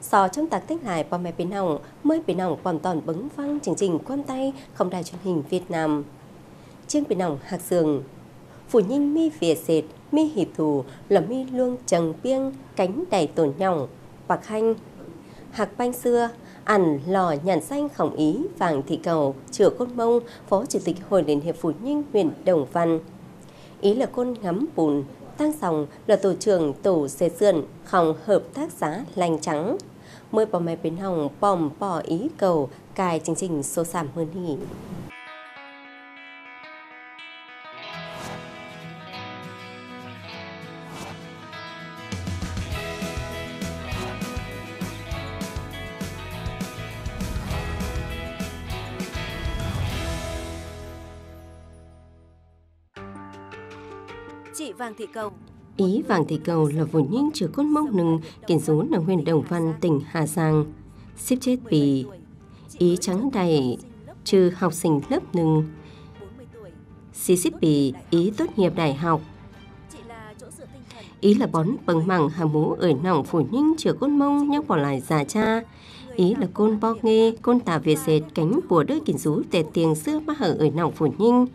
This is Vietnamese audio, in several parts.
Sau trong tác tích lại bò mẹ biến hỏng, mới biến hỏng hoàn toàn bấn văng chương trình quan tay không đài truyền hình Việt Nam. Chương biến hỏng hạc sường. Phụ nhân mi phía sệt, mi hiệp thù là mi luông trần biêng, cánh đầy tổn nhỏng, bạc hanh. Hạc banh xưa, ẩn lò nhàn xanh khổng ý vàng thị cầu, chữa côn mông, phó chủ tịch Hội Liên hiệp Phụ nhân huyện Đồng Văn. Ý là côn ngắm bùn, tăng sòng là tổ trưởng tổ xê sườn, khổng hợp tác xã lành trắng. Mới bỏ mẹ biến hỏng bòm bỏ ý cầu cài chương trình số sảm hơn hỉ. Chị Vàng Thị Cầu. Ý Vàng Thị Cầu là phụ nhân chữa cốt mốc nừng kiến rú ở huyện Đồng Văn, tỉnh Hà Giang. Xếp chết vì ý trắng đầy trừ học sinh lớp nừng. Xí xếp vì ý tốt nghiệp đại học. Ý là bón bằng mẳng hà mũ ở nòng phụ nhân chữa cốt mông nhắc bỏ lại già cha. Ý là côn bo nghê, côn tà việt dệt cánh bùa đôi kiến rú tệ tiền xưa mà hở ở nòng phụ nhân.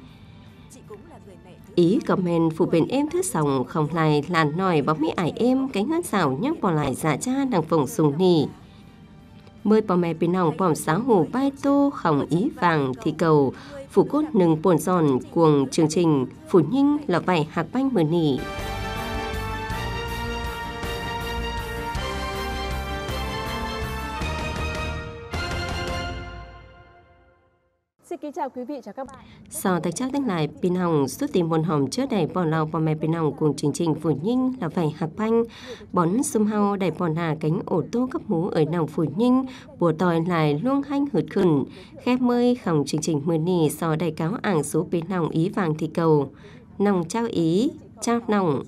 Ý comment phụ bền em thứ sòng không lại làn nòi bóng mỹ ải em cánh ngân xảo nhắc bỏ lại giả cha đằng phồng sùng nỉ. Mời bỏ mẹ bên nòng bỏng sáng hồ bay tô khổng Ý Vàng Thị Cầu phụ cốt nừng buồn giòn cuồng chương trình phụ nhân là vảy hạc banh mờ nỉ. Xin kính chào quý vị, chào các bạn. Sau tác chắc đánh lại, Pin Hồng xuất tìm buồn hòm chứa đầy bỏ lao bỏ mẹ Pin Hồng cùng chương trình Phụ Nhinh là vảy hạc banh, bón xung hao đầy bỏ nà cánh ô tô cấp mũ ở nòng Phụ Nhinh, bùa tòi lại luông hanh hụt khẩn, khép mơi khổng chương trình mưa nì so đầy cáo ảng số Pin Hồng Ý Vàng Thị Cầu, nòng trao ý, trao nòng.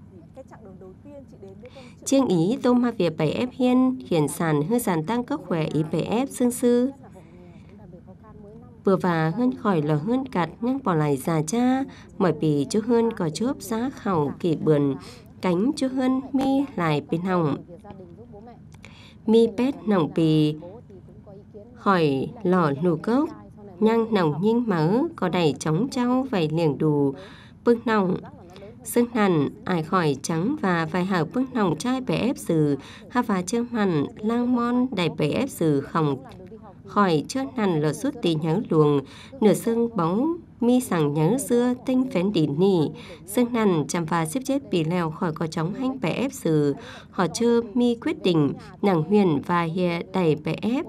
Chiêng ý tôm ma việc 7F hiên, hiển sản hư sản tăng cấp khỏe ý 7F xương sư. Vừa và hơn khỏi là hơn cặt nhưng bỏ lại già cha, mọi bì chú hơn có chốp giá khẩu kỳ bườn, cánh chú hơn mi lại bên hồng. Mi pét nòng bì, khỏi lò lù cốc, nhang nòng nhinh mỡ, có đầy chóng trao vầy liềng đù, bưng nòng. Xương hẳn, ai khỏi trắng và vài hảo bưng nòng trai bẻ ép sử, ha và chơm hẳn, lang mon đầy bẻ ép sử khổng khỏi chớt hẳn là suốt tí nhớ luồng, nửa xương bóng mi sẵn nhớ xưa tinh phén đỉ nỉ, xương hẳn chăm và xếp chết bị lèo khỏi có chóng hanh bẻ ép sử, họ chơ mi quyết định, nàng huyền và hìa đầy bẻ ép.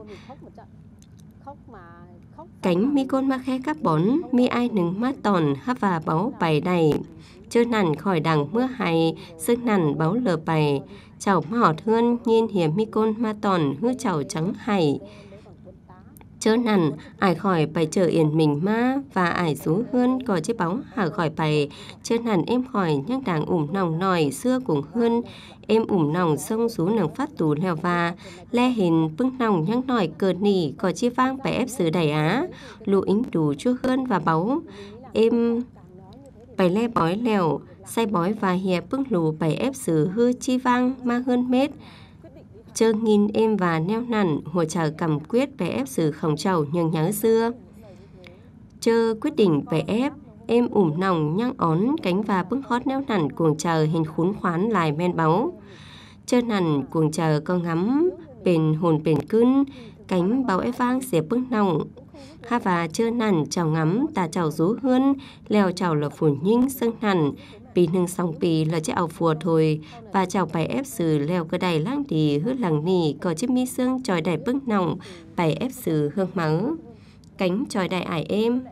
Cánh mi côn ma khe các bón, mi ai nứng mát tòn hấp và báo bày đầy. Chơ nằn khỏi đằng mưa hay, xương nằn báo lờ bày, chảo mà họt hơn nhiên hiểm mi côn ma tòn hư chảo trắng hay. Chớ nằn, ai khỏi bài chờ yên mình ma và ai rú hơn có chiếc bóng hả khỏi bài. Chớ nằn em khỏi nhắc đảng nòng nòi xưa cùng hơn. Em nòng sông rú nằng phát tù leo và le hình bưng nòng nhắc nòi cờ nỉ có chiếc vang bài ép xứ đầy á. Lụ ính đủ chua hơn và báu. Em bài le bói lèo, say bói và hiệp bưng lù bài ép xứ hư chi vang ma hơn mét. Chơ nghìn em và neo nằn hồ chờ cầm quyết bé ép sự khổng trầu nhưng nhớ xưa. Chơ quyết định bé ép em nòng nhăng ón cánh và bức hót neo nằn cuồng chờ hình khún khoán lại men báu. Chơ nằn cuồng chờ có ngắm bền hồn bền cưng cánh báo ép vang xếp bức nòng. Ha và chơ nằn chào ngắm ta chào rú hơn leo chào là phủ nhinh sân nằn. Bì nâng song bì là chiếc áo phùa thôi và chào bài ép sử leo cơ đầy lăng đi hứa lăng nì có chiếc mi xương tròi đầy bức nòng bài ép sử hương máu cánh tròi đầy ải em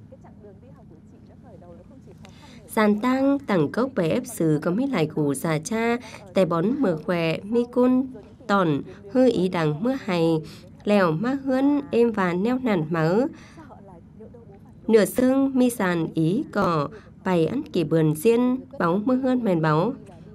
giàn tăng tẳng cốc bài ép sử có mấy lại củ già cha tay bón mờ khỏe mi côn tòn hư ý đằng mưa hay lèo ma hơn em và neo nằn máu nửa xương mi sàn ý cỏ bày ăn kỳ bườn xiên bóng mưa hơn mền báo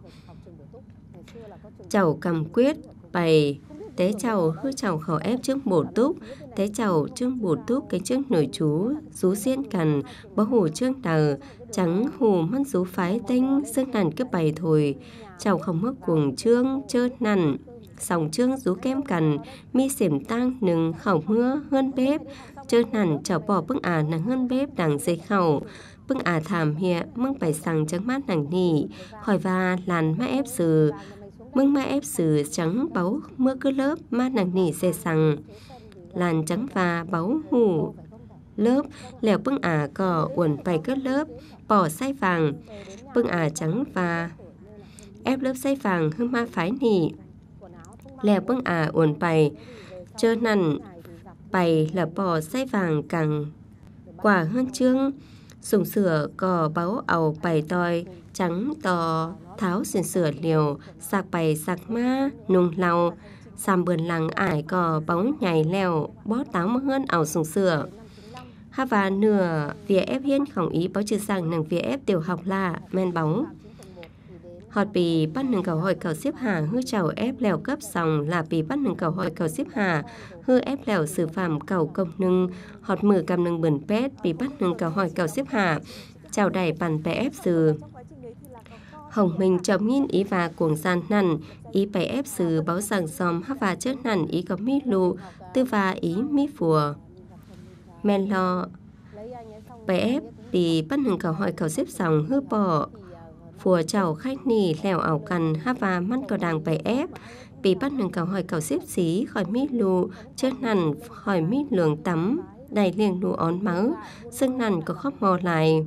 chầu cầm quyết bày tế chầu hư chầu khẩu ép trước bổ túc tế chầu trước bổ túc cái trước nổi chú rú xiên cằn bó hủ trước đờ trắng hù mắt rú phái tinh xương nằn cứ bày thổi chầu không mất cuồng trương chơ nằn sòng trương rú kem cằn mi xỉm tang nừng khẩu mưa hơn bếp chơ nằn chảo bỏ bưng nàng hơn bếp đằng dây khẩu bưng thảm hịa mưng phải sằng trắng mát nàng nỉ khỏi và làn má ép sừ mưng má ép sừ trắng báu mưa cứ lớp mát nàng nỉ dê sằng làn trắng và báu hủ lớp lèo bưng cỏ uẩn bày cất lớp bỏ say vàng bưng trắng và ép lớp say vàng hương ma phái nỉ lèo bưng uẩn bày chơ nằn bày là bỏ say vàng càng quả hơn trương sùng sửa cò báu ầu bày toi trắng to tháo xuyên sửa liều sạc bày sạc ma nung lau xàm bườn lằng ải cò báu nhảy lèo bó táo mơ hơn ảo sùng sửa ha và nửa vía ép hiên khổng ý báo trừ rằng nàng vía ép tiểu học là men báu họt bì bắt nâng cầu hỏi cầu xếp hà hư chào ép lèo cấp sòng là bì bắt nâng cầu hỏi cầu xếp hà hư ép lèo xử phạm cầu công nâng họt mử cầm nâng bẩn pét bì bắt nâng cầu hỏi cầu xếp hà chào đẩy bàn bè ép sừ hồng mình chồng nhìn ý và cuồng gian nằn ý bè ép sừ báo rằng xóm hát và chết nằn ý có mi lụ tư và ý mi phùa men lo bè ép bì bắt nâng cầu hỏi cầu xếp sòng hư bỏ phùa chào khách nì lèo ảo cằn hát và mắt cầu đàng bày ép bị bắt nâng cầu hỏi cầu xếp xí khỏi mít lù chết nằn khỏi mít lường tắm đầy liền lù ón máu xương nằn có khóc mò lại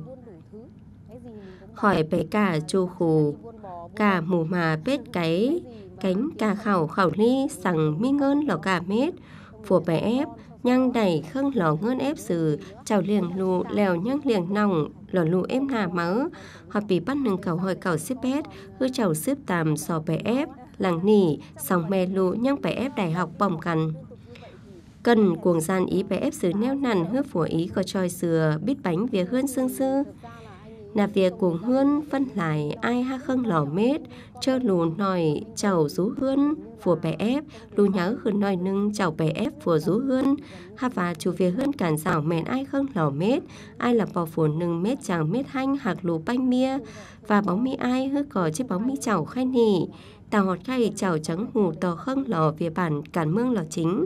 khỏi bày cả chu khù cả mù mà bết cái cánh cả khảo khảo ly sằng mi ngơn lò cả mết phùa bày ép nhang đầy khâng lò ngơn ép sừ chào liền lù lèo nhang liền nòng lò lù êm nà máu họ bị bắt nâng cầu hỏi cầu xếp bét hư chào xếp tàm sò bè ép làng nỉ sòng mè lù nhang bè ép đại học bỏng cằn cần cuồng gian ý bè ép sứ neo nằn hư phùa ý có tròi sừa bít bánh vía hơn sương sư nà việc cuồng hơn phân lại ai ha khâng lò mết chơ lù nòi chào rú hơn phùa bè ép lù nhớ hơn nòi nâng chào bè ép phùa rú hơn ha và chủ việc hơn cản rào mèn ai khâng lò mết ai là bò phùa nâng mết chàng mết hanh hạc lù banh mía và bóng mi ai hư cò chiếc bóng mi chào khai nỉ tàu họt khay chào trắng hù tò khâng lò về bản cản mương lò chính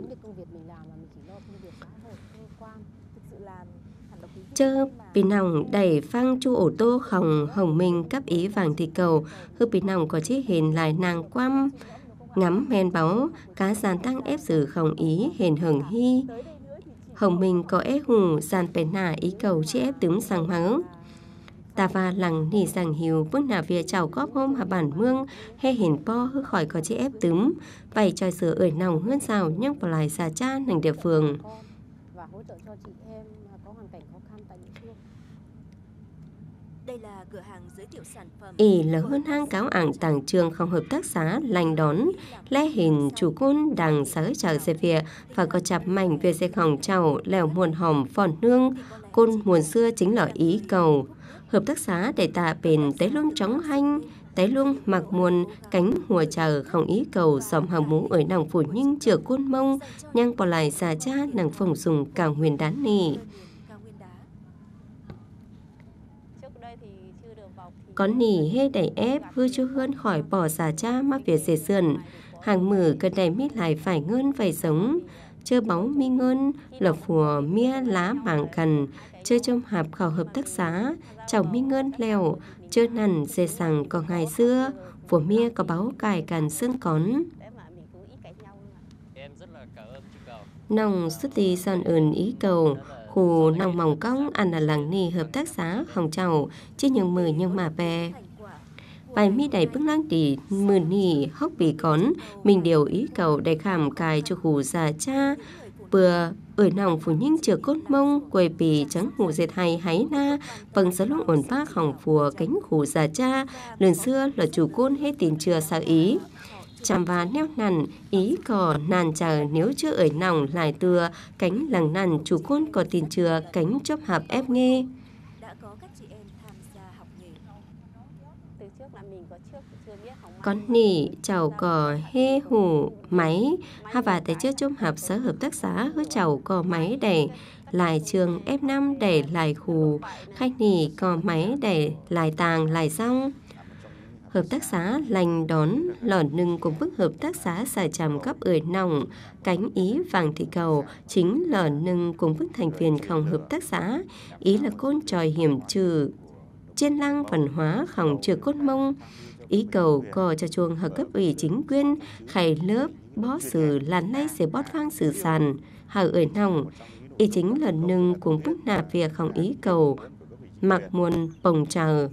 chơ bị nòng đẩy phăng chu ô tô khòng hồng minh cấp ý vàng thị cầu hư bị nòng có chiếc hình lại nàng quăm ngắm men báu cá gian tăng ép xử khòng ý hền hưởng hy hồng minh có ép hù gian bè nà ý cầu chiếc ép tướng sang máu ta và lằng nỉ rằng hiu bước nà việc chào góp hôm hà bản mương hay hình po hư khỏi có chiếc ép tướng vậy tròi sửa ởi nòng hơn sao nhắc vào lại xà cha nành địa phương và hỗ trợ cho chị em có hoàn cảnh khó khăn tại địa phương. Đây là cửa hàng giới thiệu sản phẩm. Ý là hơn hang cáo ảng tàng trường không hợp tác xã lành đón lẽ hình chủ côn đằng sở chào xe việc và có chạp mảnh về xe khòng chào lèo muôn hòm phòn nương côn muôn xưa chính là ý cầu hợp tác xã để tạ bền tế luôn trống hanh tế luôn mặc muôn cánh mùa chờ không ý cầu xóm hào mũ ở nàng phủ nhưng chữa côn mông nhang bỏ lại xà cha nàng phòng dùng cào huyền đán nỉ có nỉ hê đẩy ép hư chú hơn khỏi bỏ xà cha mắc việc dễ sườn hàng mử cần đầy mít lại phải ngơn vầy sống chơ báu mi ngơn lộc phùa mía lá mảng cằn chơ trong hạp khảo hợp tác xã chào mi ngơn lèo chơ nằn dê sằng có ngày xưa phùa mía có báu cài cằn xương cón nòng xuất đi son ơn ý cầu khu nòng mỏng cong ăn là làng nì hợp tác xã hồng chào chứ nhưng mười nhưng mà bè bài mi đầy bước lăng đi mưa nỉ hóc bì cón mình điều ý cầu để khảm cài cho khu già cha bừa ở nòng phủ những chừa cốt mông quầy bì trắng hù dệt hay háy na bằng gió lúc ổn bác hỏng phùa cánh khu già cha lần xưa là chủ côn hết tiền chừa sao ý chạm và neo nằn ý cò nàn chờ nếu chưa ở nòng lại tưa cánh lằng nằn chủ côn có tiền chừa cánh chóp hạp ép nghe con nỉ chào cò hê hủ máy ha và tại trước chôm hạp sở hợp tác xã hứa chào cò máy đẩy lại trường F5 đẩy lại khù khách nỉ cò máy đẩy lại tàng lại xong Hợp tác xã lành đón lò nưng cùng bức hợp tác xã xài tràm gấp ơi nòng cánh ý vàng thị cầu chính lò nưng cùng bức thành viên không hợp tác xã ý là côn tròi hiểm trừ trên lăng văn hóa khổng trừ cốt mông ý cầu cò cho chuông hợp cấp ủy chính quyền khải lớp bó sử làn nay sẽ bót vang sử sàn hở ơi nòng ý chính là nưng cùng bức nạp việc khổng ý cầu mặc muôn bồng chờ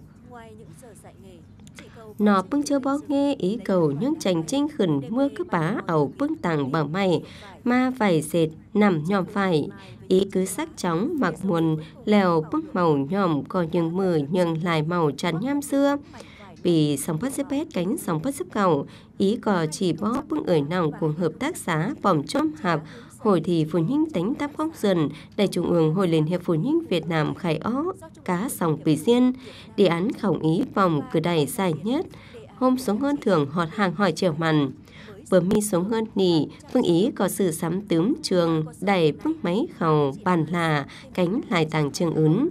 nó bưng chưa bó nghe ý cầu những chành chinh khẩn mưa cấp bá ẩu bưng tàng bảo mày ma vải dệt nằm nhòm phải ý cứ sắc chóng mặc muôn lèo bưng màu nhòm có những mưa nhưng lại màu tràn nham xưa vì sòng bắt xếp bét cánh sòng bắt xếp cầu ý có chỉ bó bưng ở nòng cùng hợp tác xã bỏm chôm hạp hồi thì phụ nhinh đánh táp góc dần đại trung ương hội liên hiệp phụ nhinh Việt Nam khải ó cá sòng bị riêng đề án khổng ý vòng cử đẩy dài nhất hôm xuống hơn thường họt hàng hỏi chiều màn vừa mi xuống hơn nỉ phương ý có sự sắm tướng trường đẩy bước máy khẩu bàn là cánh lại tàng trường ứng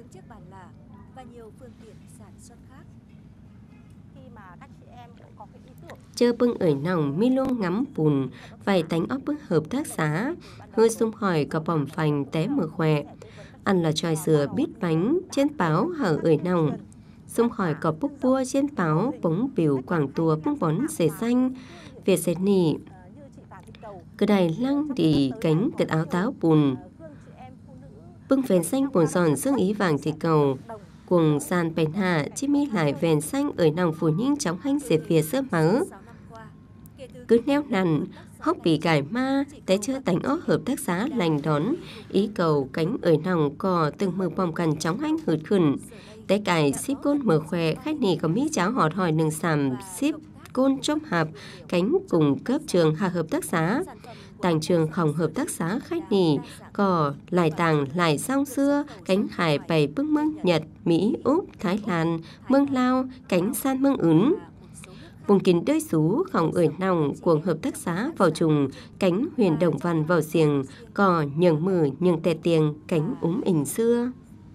chơ bưng ở nòng mi luôn ngắm bùn vài tánh óc bức hợp tác xã hơi xung hỏi có bỏng phành té mở khỏe ăn là tròi sửa biết bánh trên báo hở ở nòng xung hỏi có bút bua trên báo bóng biểu quảng tùa bưng bón xể xanh việt xệt nỉ cứ đài lăng đi cánh cật áo táo bùn bưng phèn xanh bùn giòn xương ý vàng thì cầu cùng sàn bèn hạ chi mi lại vèn xanh ở nòng phù nhinh chóng hanh xệt phía sớm mớ cứ neo nằn hóc bị cải ma té chưa tánh ó hợp tác xã lành đón ý cầu cánh ở nòng cò từng mưa bom cằn chóng hanh hụt khẩn té cải ship côn mở khỏe khách nì có mỹ cháo họt hỏi nừng sàm ship côn chôm hạp cánh cùng cấp trường hạ hợp tác xã tàng trường khổng hợp tác xã khách nì cò lại tàng lại song xưa cánh hải bày bước mương Nhật Mỹ Úc Thái Lan mương Lao cánh san mương ứng vùng kín đơi xú khổng ở nòng của hợp tác xã vào trùng cánh huyền đồng văn vào xiềng cò nhường mử nhường tè tiền cánh ỉnh xưa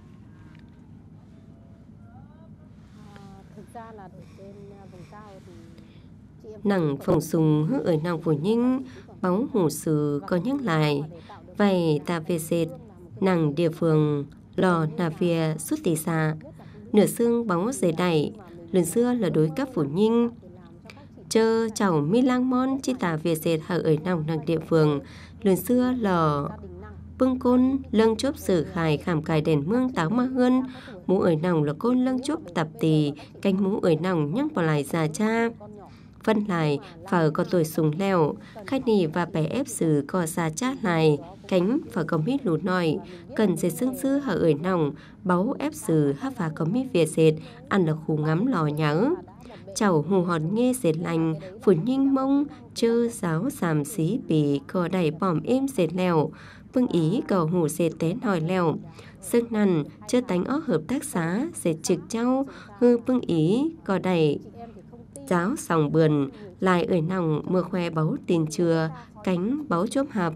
nằng phòng sùng hứa ở nòng phổ nhinh bóng hủ sừ có nhắc lại vậy ta về dệt nằng địa phương lò nà vìa xuất tì xạ nửa xương bóng dày đẩy lần xưa là đối cấp phổ nhinh chơ chảo mi lang mon chi tà về dệt hở ở nòng nằng địa phương lần xưa lò bưng côn lâng chốp sử khải khảm cài đèn mương táo ma hơn mũ ở nòng là côn lâng chốp tập tì canh mũ ở nòng nhắc vào lại già cha phân lại phở có tuổi sùng leo khách nì và bè ép sử có xa chát lại cánh phở có mít lụt nòi cần dệt xương sư hở ở nòng báu ép sử hát và có mít việt dệt ăn là khu ngắm lò nhớ chảo hù hòn nghe dệt lành phủ nhinh mông chơ giáo giảm xí bì có đẩy bỏm êm dệt lèo bưng ý cầu hù dệt té nòi lèo sức nằn chơ tánh ó hợp tác xã dệt trực trao hư bưng ý có đẩy giáo sòng bườn lại ở nòng mưa khoe báu tiền chừa cánh báu chốp hạp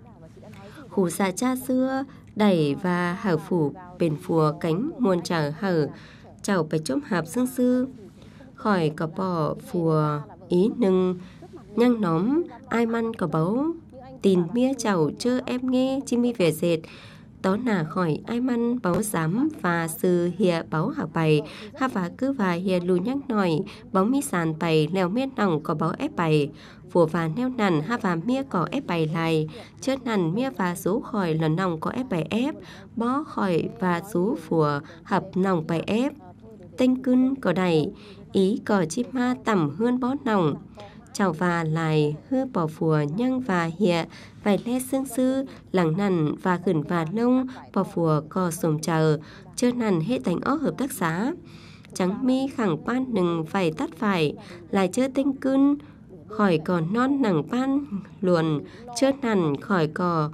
khủ già cha xưa đẩy và hở phủ bền phùa cánh muôn trở hở chào bạch chốp hạp xương sư khỏi có bỏ phùa ý nưng nhăng nóm ai măn có báu tin mía chào chơ em nghe chi mi về dệt đó là khỏi ai măn báo giám và sư hìa báo học bày ha và cứ và hìa lù nhắc nòi báo mi sàn bày leo miết nòng có báo ép bày phùa và neo nằn ha và mía có ép bày lại chớt nằn mía và rú khỏi lần nòng có ép bày ép bó khỏi và rú phùa hợp nòng bày ép tinh cưng có đầy ý có chip ma tẩm hơn bó nòng chào và lại hư bỏ phùa nhăng và hịa vài le xương sư lẳng nằn và khẩn và lông bỏ phùa co sồm chờ chơ nằn hết tánh ó hợp tác xã trắng mi khẳng ban nừng phải tắt phải lại chơ tinh cưng khỏi còn non nẳng ban luồn chơ nằn khỏi cò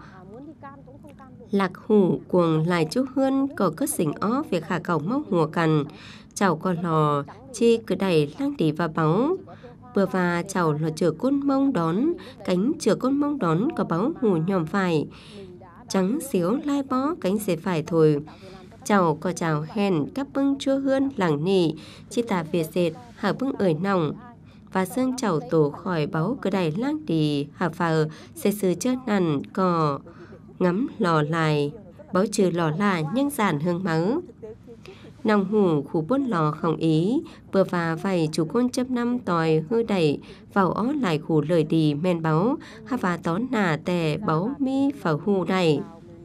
lạc hủ cuồng lại chú hươn có cất xỉnh ó việc khả cầu móc hùa cằn chào có lò chi cứ đẩy lăng đi và báu bữa và chào là chở côn mông đón cánh chở côn mông đón có báo hù nhòm phải trắng xíu lai bó cánh dệt phải thôi Cháu có chào hèn các bưng chua hươn làng nỉ, chi tà về dệt, hạ bưng ởi nòng. Và dương cháu tổ khỏi báu cơ đài lang đi, hạ phở, sẽ sư chớt nằn, cò, ngắm lò lại, báo trừ lò là nhân giản hương máu. Nòng hủ khu bốn lò không ý, vừa và vầy chủ côn chấp năm tòi hư đẩy, vào ó lại khu lời đi men báo, hạ và tón nà tè báo mi phở hù đẩy.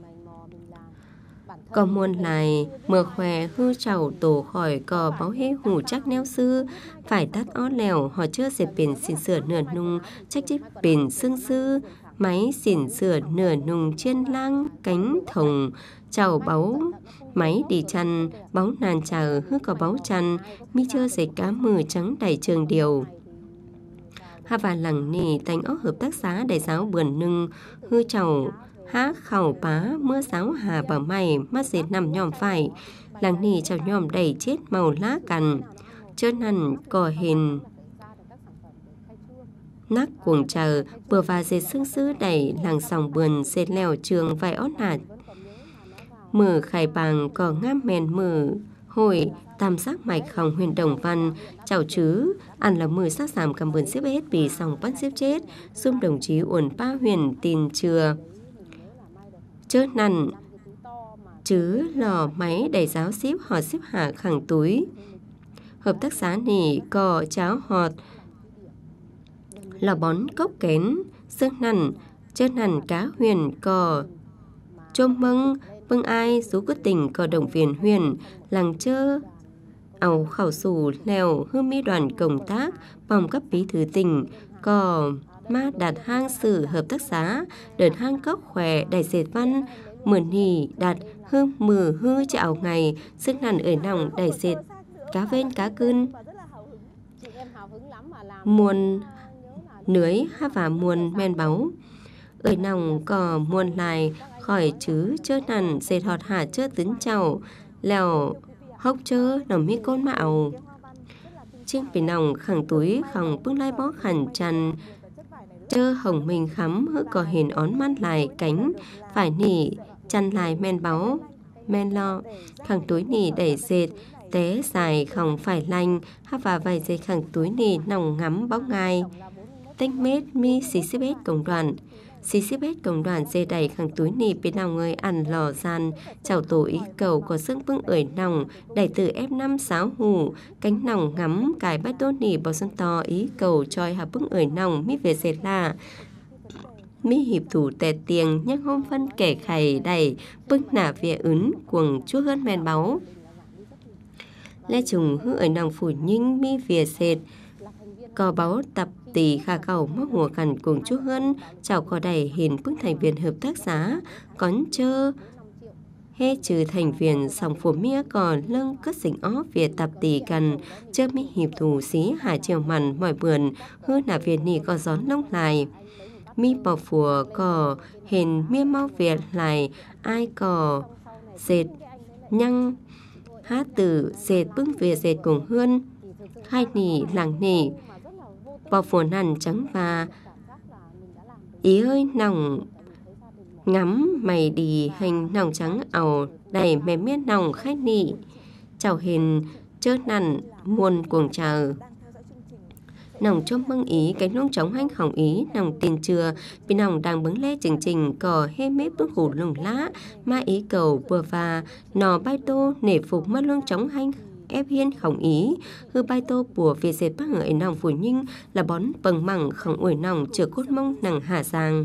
Có muôn lại, mưa khỏe hư chầu tổ khỏi cò báo hế hủ chắc neo sư, phải tắt ó lèo họ chưa dệt biển xin sửa nửa nung, chắc chích biển xương sư, máy xỉn sửa nửa nung trên lang cánh thồng, chào báo máy đi chăn, báo nàn chờ hư có báo chăn, mi chưa dệt cá mừ trắng đầy trường điều. Hà và lẳng nỉ tánh ó hợp tác xã đại giáo bườn nưng, hư chầu hát khẩu bá mưa giáo hà bảo mày mắt dệt nằm nhòm phải làng nỉ chào nhòm đầy chết màu lá cằn chơn hẳn cò hình nắc cuồng chờ bừa và dệt xương sứ đẩy làng sòng bườn dệt lèo trường vài ót hạt mử khải bàng cò ngam mèn mử hồi tam sắc mạch khòng huyền đồng văn chào chứ ăn là mười sắc giảm cầm bườn xếp hết vì sòng bắt xếp chết xung đồng chí uẩn ba huyền tin chưa chớ nằn chứ lò máy đầy giáo xíp họ xếp hạ khẳng túi hợp tác xã nỉ cò cháo họt lò bón cốc kén xương nằn chớ nằn cá huyền cò chôm mâng bưng ai rú quyết tình cò đồng viên huyền làng chơ ảo khảo sủ lèo hư mi đoàn công tác vòng cấp bí thư tỉnh cò ma đạt hang sử hợp tác xã đợt hang cốc khỏe đại dệt văn mượn hỉ đạt hương mừ hư chạo ngày sức nằn ở nòng đại dệt cá vên cá cươn muôn nưới ha và muôn men báu ở nòng cò muôn lại khỏi chứ chớ nằn dệt họt hạ chớ tấn chầu lèo hốc chớ nằm mi côn mạo trên bị nòng khẳng túi khòng bưng lai bó khẩn chăn chơ hồng mình khắm hư cò hình ón man lại cánh phải nỉ chăn lại men báu men lo khẳng túi nỉ đẩy dệt té dài khòng phải lanh ha và vài dây khẳng túi nỉ nòng ngắm bóng ngai tinh mết mi xí xếp hết công đoàn xí xếp hết công đoàn dây đẩy khẳng túi nỉ bị nào người ăn lò gian chào tổ ý cầu có xương bưng ởi nòng đẩy từ F5 sáo hù cánh nòng ngắm cài bát tốt nỉ bao sân to ý cầu choi hà bưng ởi nòng mi về dệt là mi hiệp thủ tè tiền nhắc hôm phân kẻ khầy đẩy bưng nả vía ứng cuồng chúa hơn men báu lê trùng hư ở nòng phủ nhưng mi vía dệt cò báu tập tỷ khả cầu móc mùa cằn cùng chú hơn chào cò đẩy hình bức thành viên hợp tác xã cón chơ hê trừ thành viên sòng phủ mía còn lưng cất dình ó việc tập tỷ cần chơ mi hiệp thủ xí hà chiều mặn mọi bườn hư nà việt nì có gión lông lại mi bỏ phùa cò hình mía mau việt lại ai cò dệt nhăng hát tử dệt bưng về dệt cùng hơn hai nỉ làng nỉ bỏ phùa nằn trắng và ý ơi nòng ngắm mày đi hình nòng trắng ảo đầy mềm miết nòng khách nị chào hình chớ nằn muôn cuồng chờ nòng trong măng ý cánh lông trống hanh khổng ý nòng tiền chừa vì nòng đang bứng lê chừng trình cò hê mếp bức hủ lùng lá ma ý cầu bừa và nò bay tô nể phục mất lông trống hanh ép hiên khổng ý hư bay tô bùa về dệt bác người nòng phủ nhưng là bón bầng mẳng khổng ủi nòng chữa cốt mông nằng hạ giang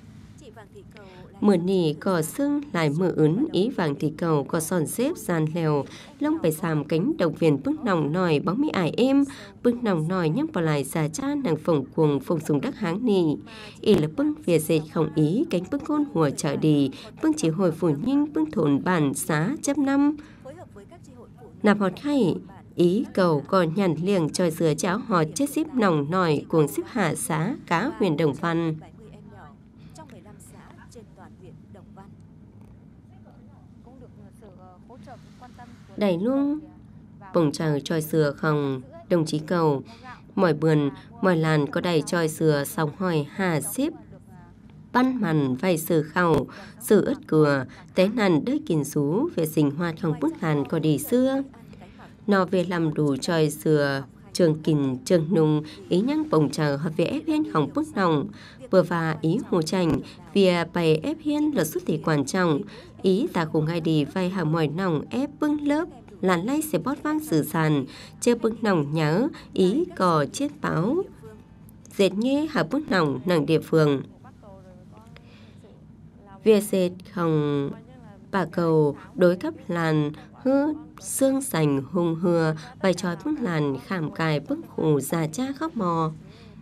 mưa nỉ cò xương lại mưa ướn ý vàng thì cầu có sòn xếp gian lèo lông bày xàm cánh đồng viền bức nòng nòi bóng mi ải êm bức nòng nòi nhắc vào lại già cha nàng phồng cuồng phồng sùng đắc háng nỉ ý là bưng về dệt khổng ý cánh bức côn hùa chợ đi bưng chỉ hồi phủ nhưng bưng thôn bản xá chấp năm nạp họt hay ý cầu còn nhằn liềng tròi dừa cháo họt chết xếp nòng nòi cuồng xếp hạ xá cá huyền đồng văn đẩy luôn bồng chờ tròi sừa không đồng chí cầu mọi bườn mọi làn có đầy tròi sừa sòng hỏi hà xếp ban màn vài sự khẩu, sự ớt cửa, té nàn đới kín xú về sinh hoạt không bước làn có đi xưa. Nó về làm đủ tròi sửa, trường kình, trường nung, ý nhăng bồng chờ hợp về ép hiên không bước nòng, vừa và ý hồ chành, vì bày ép hiên là xuất thị quan trọng, ý ta cùng ngay đi vay hàng mỏi nòng ép bưng lớp, làn lay sẽ bót vang sự sàn, chơi bưng nòng nhớ, ý cò chết báo. Dệt nghe hạ bưng nòng nặng địa phương. Việc dệt không bà cầu đối cấp làn hư xương sành hùng hừa bài tròi bức làn khảm cài bức hủ già cha khóc mò.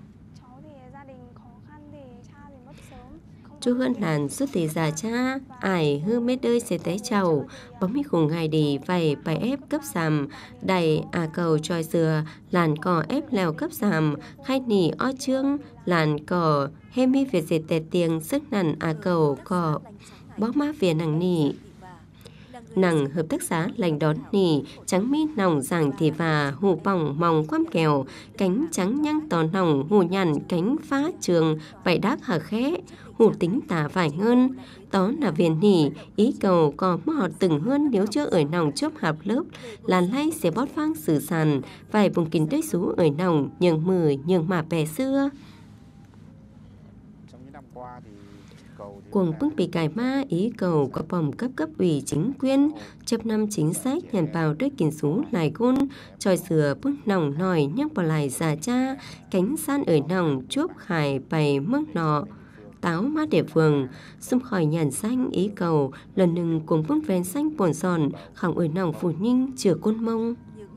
Chú hơn làn xuất tỷ già cha ải hư mê đơi sẽ té chầu bóng mi khủng ngày đi vầy bài ép cấp giảm đầy cầu tròi dừa làn cò ép lèo cấp giảm khai nỉ o trương làn cò hê mi việc dệt tè tiếng sức nằn cầu cò bó má về nàng nỉ. Nàng hợp tác xã lành đón nỉ trắng mi nòng giảng thì và hù bỏng mòng quăm kèo cánh trắng nhăng tò nòng hù nhằn cánh phá trường vải đác hở khẽ hù tính tả vải ngơn đó là viên nỉ ý cầu có mò từng hơn nếu chưa ở nòng chốt hạp lớp là lay sẽ bót phang sử sàn vài vùng kín堆xú ở nòng nhường mười nhường mà bè xưa. Cuồng bức bị cài ma ý cầu có bồng cấp ủy chính quyền chấp năm chính sách nhằm vào đới kín xú lại gôn tròi sửa bức nòng nòi nhắc vào lại già cha cánh san ở nòng chuốc khải bày mức nọ táo má địa phương xung khỏi nhàn xanh ý cầu lần hนึ่งcuồng bức ven xanh bồn giòn khổng ở nòng phủ ninh chừa côn mông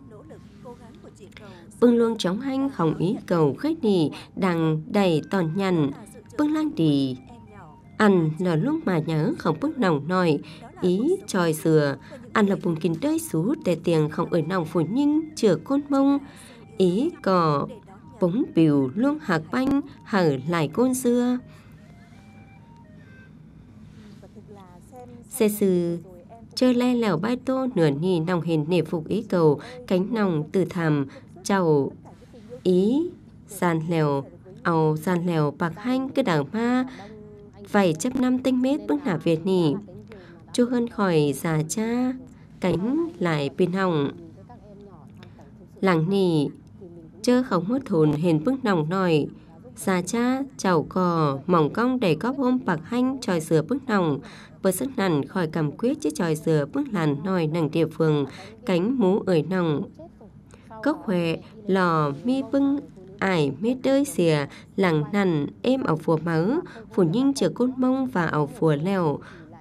bưng luông chóng hanh khổng ý cầu khách đi đằng đầy tòn nhằn bưng lang đi ăn là lúc mà nhớ không bức nòng nòi ý tròi sửa ăn là vùng kín đới xú để tiền không ở nòng phủ ninh chừa côn mông ý cò bóng biểu luôn hạc banh hở lại côn xưa. Xe sư chơi le lèo bai tô nửa nì nòng hình nể phục ý cầu cánh nòng từ thàm chầu ý sàn lèo ao sàn lèo bạc hanh cái đảng ma vài trăm năm tinh mét bước nạp Việt nỉ chú hơn khỏi già cha cánh lại bên hồng làng nỉ chơ không mất hồn hình bước nòng nòi già cha chầu cò mỏng cong đầy cóp ôm bạc hanh tròi sửa bước nòng bờ sức nằn khỏi cầm quyết chiếc tròi sửa bước làn nòi nằng địa phương cánh mú ởi nòng cốc khỏe lò mi bưng ải mê đơi xìa lằng nằn êm ảo phùa máu phủ ninh chờ côn mông và ảo phùa lèo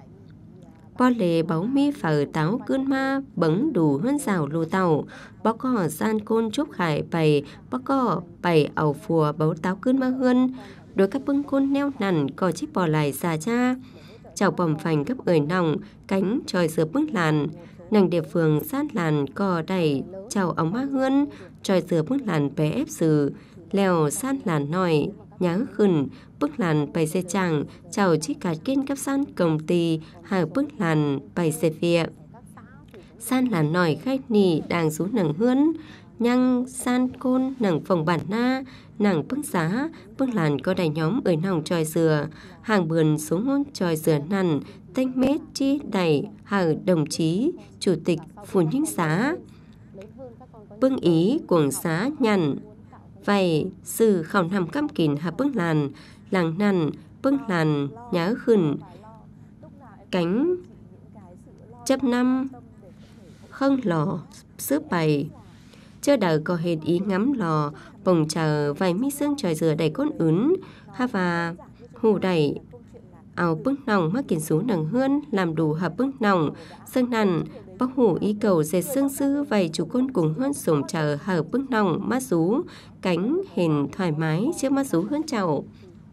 po lề báu mi phở táo cơn ma bấng đủ hơn rào lô tàu bó cò gian côn chúc khải bày bó cò bày ảo phùa báu táo cơn ma hơn đối các bưng côn neo nằn có chiếc bò lại già cha chào bầm phành cấp ởi nòng cánh tròi sửa bước làn nàng địa phương sát làn cò đẩy chào ống ma hơn tròi sửa bước làn bé ép sử lèo sát làn nòi nhớ khẩn bước làn bày xe chẳng chào chiếc cát kênh cấp san công ty hàng bước làn bày xe việt san làn nòi khách nỉ đang rú nằng hươn nhăng san côn nằng phòng bản na nàng bưng giá bưng làn có đầy nhóm ở nòng tròi dừa hàng bườn xuống hôn tròi dừa nằn tanh mét chi đầy hàng đồng chí chủ tịch phủ ninh xá bưng ý cuồng xá nhằn vậy sự khảo nằm căm kín hạ bưng làn làng nằn bưng làn nhớ khẩn cánh chấp năm không lò sữa bày chưa đợi có hết ý ngắm lò bồng chờ vài mi xương trời dừa đầy cốt ướn ha và hù đẩy áo bưng nòng mắc kín xuống nằng hươn làm đủ hợp bưng nòng xương nằn bóc hủ ý cầu dệt xương sư vầy chủ côn cùng hơn sủng chờ hợp bưng nòng mát rú cánh hình thoải mái trước mát rú hơn chậu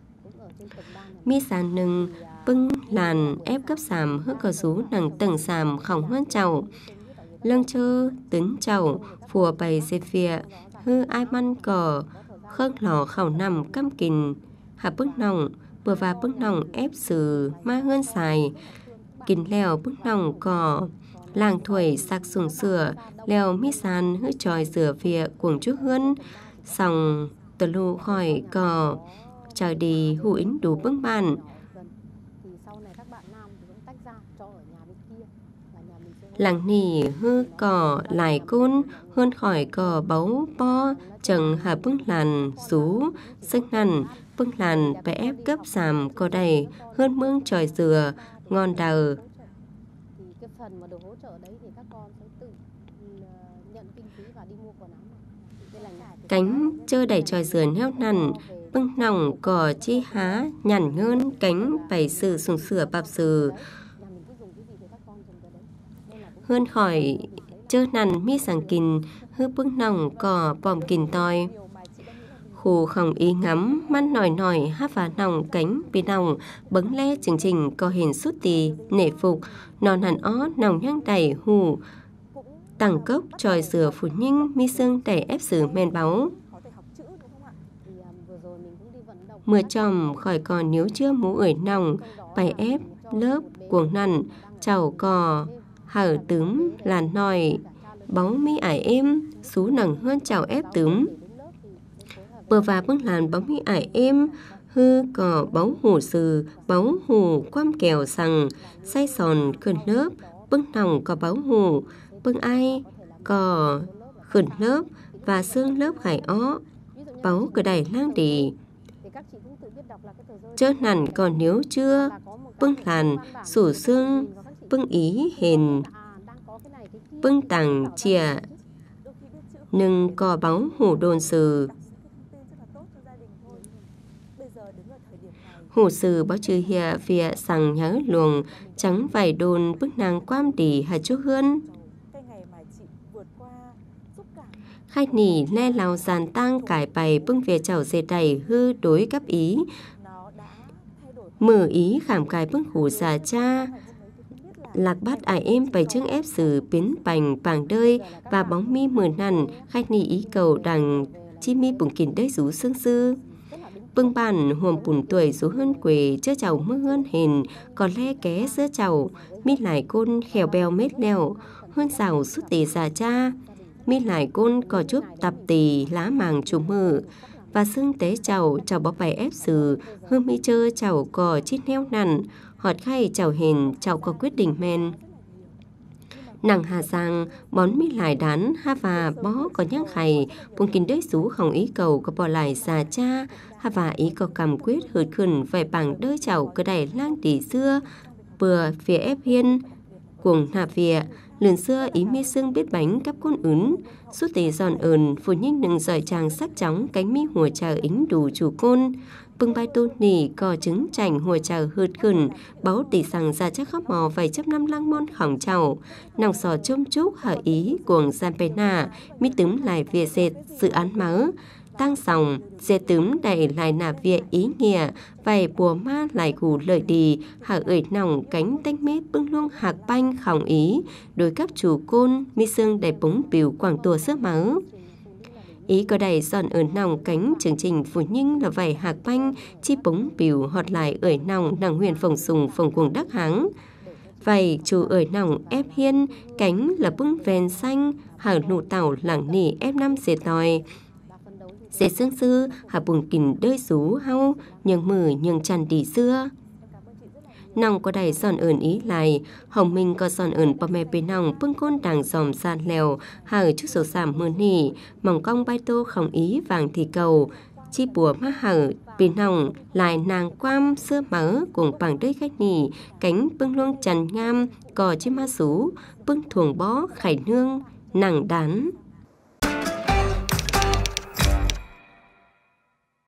mi sàn nừng bưng làn ép cấp sàm hước cờ rú nằng tầng sàm khỏng hơn chậu lâng chơ tính chậu phùa bày dệt phịa hư ai măn cờ khớt lò khảo nằm căm kìn hạ bức nòng vừa và bức nòng ép sử ma hơn xài kìn lèo bức nòng cò làng thuẩy sạc sùng sửa lèo mi sàn hư tròi sửa phịa cuồng chút hơn sòng tờ lù khỏi cò chờ đi hủ ính đủ bưng bàn làng nì hư cỏ lại côn hơn khỏi cỏ báu po chẳng hà bưng làn rú sức nằn bưng làn phải ép cấp giảm có đầy hơn mương tròi dừa ngon đào. Thì cái phần mà được hỗ trợ đấy thì các con sẽ tự nhận kinh phí và đi mua quần áo mặc. Cánh chơ đẩy tròi dừa neo nằn bưng nòng cỏ chi há nhằn ngơn cánh bày sự sùng sửa bạp sự hơn khỏi chơ nằn mi sàng kìn hư bưng nòng cỏ bòm kìn toi khù không ý ngắm mắt nòi hát và nòng cánh bị nòng bấng le chừng trình có hình sút tì nể phục nòn hẳn ó nòng nhang đẩy hù tàng cốc tròi dừa phù nhinh mi sương đẩy ép sử men báu. Mưa tròm khỏi còn nếu chưa mũ ởi nòng bày ép lớp cuồng nằn chào cò hở tướm làn nòi báu mi ải êm xú nằng hơn chào ép tướm bờ và bưng làn báu mi ải êm hư cò báu hù sừ báu hù quam kèo sằng say sòn khẩn lớp bưng nòng có báu hù bưng ai cò khẩn lớp và xương lớp khải ó báu cửa đẩy lang đi chớ nằn còn nếu chưa bưng làn sủ xương bưng ý hền bưng tàng chìa nâng cò báu hủ đồn sừ hủ sừ báo trừ hìa vìa sằng nhớ luồng trắng vải đồn bức nàng quam đỉ hà chú hươn khai nỉ le lao giàn tăng cải bày bưng về chảo dê đầy hư đối cấp ý mở ý khảm cài bưng hủ già cha lạc bát ải êm bày trưng ép sử biến bành bảng đơi và bóng mi mờ nằn khai nỉ ý cầu đằng chi mi bùng kìn đơi rú sương sư bưng bàn huồm bùn tuổi rú hơn quề chớ chầu mưa hơn hền còn le ké sữa chầu mi lại côn khèo bèo mết lèo hơn rào sút tì già cha mi lại côn có chút tập tì lá màng chủ mờ và xương tế chầu bó bài ép sử hương mi chơ chầu cò chít neo nằn họt khay chầu hền chầu có quyết định men nàng hà giang bón mi lại đán ha và bó có nhang khay buông kín đới rú không ý cầu có bỏ lại già cha ha và ý có cầm quyết hượt khẩn vài bằng đới chầu cơ đẩy lang tỉ xưa bừa phía ép hiên cuồng nạp vịa lườn xưa ý mi xương biết bánh cắp côn ướn suốt tì giòn ờn phù nhinh đừng giỏi chàng sắc chóng cánh mi hùa chờ ính đủ chủ côn bưng bay tôn nỉ cò trứng chảnh hùa chờ hượt khẩn báu tỉ sằng ra chắc khóc mò vài chấp năm lăng môn khỏng chầu nòng sò chôm chúc hở ý cuồng gian bê nà mi tứng lại về dệt dự án mớ tăng sòng dệt tứng đẩy lại nạp vịa ý nghĩa vài bùa ma lại gù lợi đi hở ởi nòng cánh tách mết bưng luông hạc banh khỏng ý đối cấp chủ côn mi xương đầy búng biểu quảng tùa sữa mớ ý có đầy giòn ở nòng cánh chương trình phù nhinh là vài hạc banh chi búng biểu họt lại ởi nòng nàng huyền phồng sùng phồng cuồng đắc háng vầy chủ ởi nòng ép hiên cánh là bưng ven xanh hở nụ tàu lẳng nỉ ép năm dệt tòi dệt xương sư hà bùn kìn đơi rú hau nhường mử nhường chăn đi xưa nòng có đầy giòn ẩn ý lại hồng minh có giòn ẩn bò mè bê nòng bưng côn đàng dòm san lèo hở chút sổ sảm mưa nỉ mỏng cong bay tô không ý vàng thì cầu chi bùa má hở bê nòng lại nàng quam sữa mỡ cùng bằng đơi khách nỉ cánh bưng luông trần ngam cò chi ma sú bưng thuồng bó khải nương nàng đán